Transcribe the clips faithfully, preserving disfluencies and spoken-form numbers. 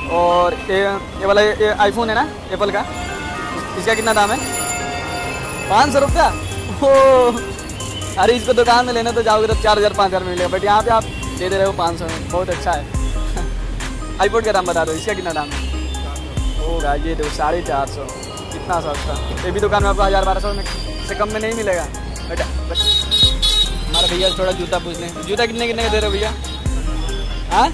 और ये ये वाला ये आईफोन है ना एप्पल का, इसका कितना दाम है? पाँच सौ रुपया। ओ अरे इसको दुकान में लेने तो जाओगे तो चार हज़ार पाँच हज़ार में मिलेगा, बट यहाँ पे आप दे दे रहे हो पाँच सौ में, बहुत अच्छा है। आईफोन का दाम बता दो, इसका कितना दाम है? होगा ये दो साढ़े चार सौ, कितना सस्ता। ये भी दुकान में आपको हज़ार बारह सौ में से कम में नहीं मिलेगा। बट हमारा भैया थोड़ा जूता पूछ लें, जूता कितने कितने का दे रहे हो भैया? हाँ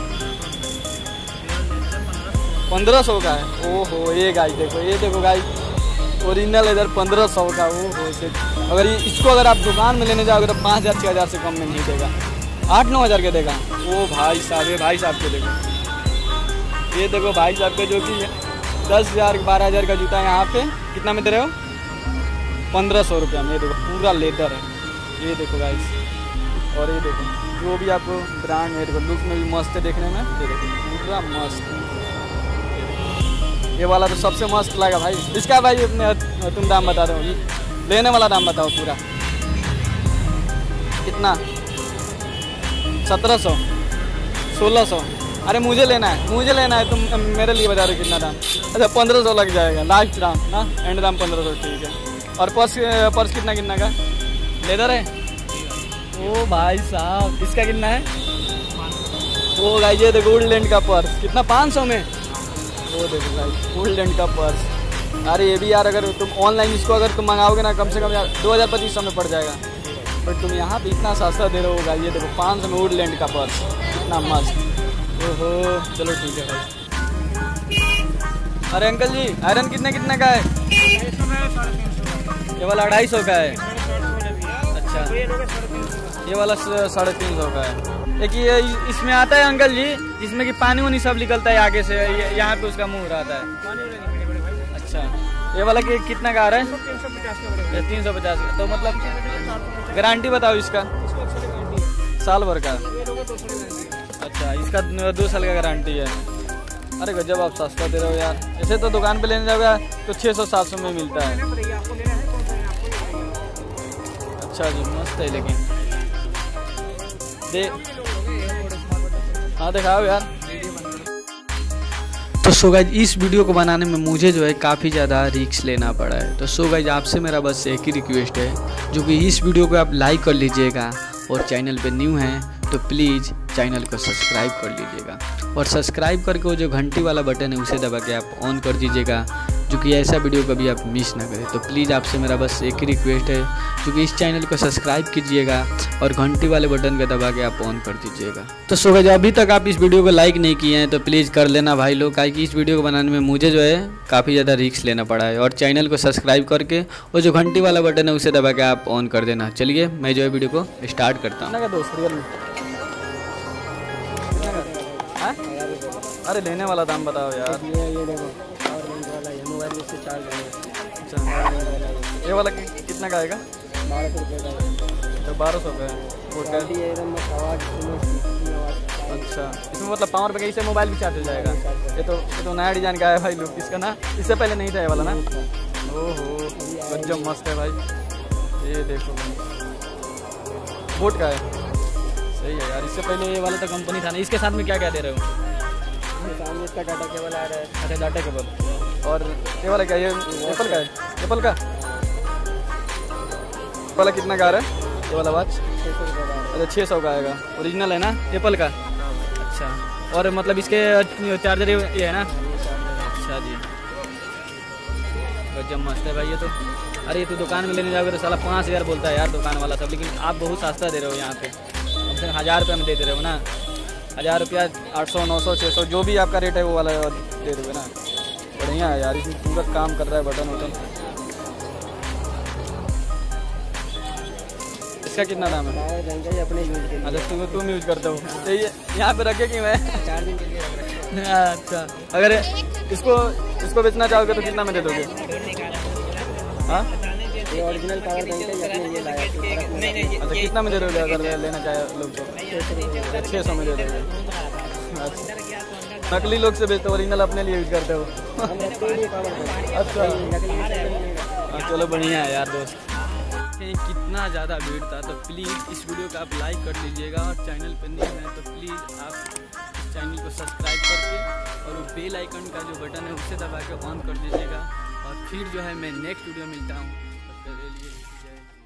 पंद्रह सौ का है। ओहो ये गाइस देखो, ये देखो गाइस ओरिजिनल इधर पंद्रह सौ का। वो हो अगर ये इसको अगर आप दुकान में लेने जाओगे तो पाँच हज़ार छः हज़ार से कम में नहीं देगा, आठ नौ हज़ार के देगा। वो भाई साहब, ये भाई साहब के देखो, ये देखो भाई साहब के जो कि दस हज़ार बारह हज़ार का जूता यहाँ पे कितना में दे रहे हो? पंद्रह सौ रुपया में। ये देखो पूरा लेदर है, ये देखो गाइस। और ये देखो जो भी आपको ब्रांड है, देखो लुक में भी मस्त है देखने में, ये देखो पूरा मस्त। ये वाला तो सबसे मस्त लगा भाई। इसका भाई अपने तुम दाम बता दो, लेने वाला दाम बताओ पूरा कितना? सत्रह सौ, सोलह सौ। अरे मुझे लेना है, मुझे लेना है, तुम मेरे लिए बता दो कितना दाम? अच्छा पंद्रह सौ लग जाएगा लास्ट दाम ना, एंड दाम पंद्रह सौ, ठीक है। और पर्स पर्स कितना कितना का? लेदर है। ओ भाई साहब इसका कितना है? वो भाई ये देखो वुडलैंड का पर्स कितना? पाँच सौ में। वो देखो भाई वुडलैंड का पर्स। अरे ये भी यार अगर तुम ऑनलाइन इसको अगर तुम मंगाओगे ना कम से कम यार दो हज़ार पच्चीस सौ में पड़ जाएगा, बट तुम यहाँ पे इतना सस्ता दे रहे होगा। ये देखो पाँच सौ में वुडलैंड का पर्स, कितना मस्त। ओहो चलो ठीक है भाई। अरे अंकल जी आयरन कितने कितने का है? ये वाला अढ़ाई सौ का है। अच्छा ये वाला साढ़े तीन सौ का है। एक ये इसमें आता है अंकल जी, इसमें कि पानी वानी सब निकलता है आगे से, यहाँ पे उसका मुंह रहता है। अच्छा ये वाला कि कितना का आ रहा है? तीन सौ पचास का। तो मतलब गारंटी बताओ इसका? साल भर का। अच्छा इसका दो साल का गारंटी है। अरे गजब आप सस्ता दे रहे हो यार। ऐसे तो दुकान पे लेने जाओगे तो छः सौ सात सौ में मिलता है। अच्छा जी मस्त है, लेकिन दे हाँ दिखाओ यार। तो सो गाइज इस वीडियो को बनाने में मुझे जो है काफ़ी ज़्यादा रिस्क लेना पड़ा है। तो सो गाइज आपसे मेरा बस एक ही रिक्वेस्ट है, जो कि इस वीडियो को आप लाइक कर लीजिएगा, और चैनल पे न्यू हैं तो प्लीज़ चैनल को सब्सक्राइब कर लीजिएगा, और सब्सक्राइब करके वो जो घंटी वाला बटन है उसे दबा के आप ऑन कर दीजिएगा, जो कि ऐसा वीडियो कभी आप मिस ना करें। तो प्लीज़ आपसे मेरा बस एक ही रिक्वेस्ट है, जो कि इस चैनल को सब्सक्राइब कीजिएगा और घंटी वाले बटन को दबा के आप ऑन कर दीजिएगा। तो सो गाइस अभी तक आप इस वीडियो को लाइक नहीं किए हैं तो प्लीज़ कर लेना भाई लोग, क्योंकि इस वीडियो को बनाने में मुझे जो है काफ़ी ज़्यादा रिस्क लेना पड़ा है। और चैनल को सब्सक्राइब करके और जो घंटी वाला बटन है उसे दबा के आप ऑन कर देना। चलिए मैं जो है वीडियो को स्टार्ट करता हूँ। अरे लेने वाला दाम बताओ यार। ये ये देखो पावर बैंक वाला है, मोबाइल से चार्ज है। अच्छा ये वाला कि, कितना का आएगा? बारह सौ रुपये का है। तो बारह सौ का है वो क्या? एकदम आवाज़ अच्छा इसमें मतलब पावर बैंक इससे मोबाइल भी चार्ज हो जाएगा। ये तो ये तो नया डिजाइन का है भाई लुक इसका ना, इससे पहले नहीं था ये वाला ना। ओहो गजब मस्त है भाई। ये देखो बोट का है, सही है यार। इससे पहले ये वाला तो कंपनी था ना। इसके साथ में क्या क्या दे रहे हो? सामने इसका डाटा केबल आ रहा है। अच्छा डाटा केबल। और ये वाला क्या? ये एप्पल का है। एप्पल का वाला कितना का आ रहा है ये वाला वॉच? छः सौ रुपये का। अच्छा छः सौ का आएगा, ओरिजिनल है ना एप्पल का? अच्छा और मतलब इसके चार्जर ये है ना? अच्छा जी गजब मस्त है भाई ये तो। अरे ये तो दुकान में लेने जाओगे तो साला पाँच हज़ार बोलता है यार दुकान वाला सब, लेकिन आप बहुत सस्ता दे रहे हो यहाँ पे। कम से कम हज़ार रुपये में दे दे रहे हो ना। हज़ार रुपया आठ सौ नौ सौ छः सौ जो भी आपका रेट है वो वाला दे दोगे ना। बढ़िया है यार, इसमें पूरा काम कर रहा है बटन वटन। इसका कितना दाम है? अपने यूज के लिए। अच्छा तुम तुम यूज करते हो तो ये यहाँ पे रखे कि मैं चार दिन के लिए रख रहे हैं। अच्छा अगर इसको इसको बेचना चाहोगे तो कितना में दे दोगे? हाँ ये ओरिजिनल पावर बैंक है, अपने ये लाया। अच्छा कितना में दे दोगे अगर लेना चाहे लोग तो? छः सौ में दे दोगे। अच्छा नकली लोग से बेचते हो, ओरिजिनल अपने लिए यूज करते हो? अच्छा चलो बढ़िया है यार दोस्त। कितना ज़्यादा भीड़ था, तो प्लीज़ इस वीडियो को आप लाइक कर लीजिएगा, और चैनल पर नहीं है तो प्लीज़ आप इस चैनल को सब्सक्राइब करके और बेल आइकन का जो बटन है उसे दबा के ऑन कर दीजिएगा। और फिर जो है मैं नेक्स्ट वीडियो मिलता हूँ, तब तक के लिए जय।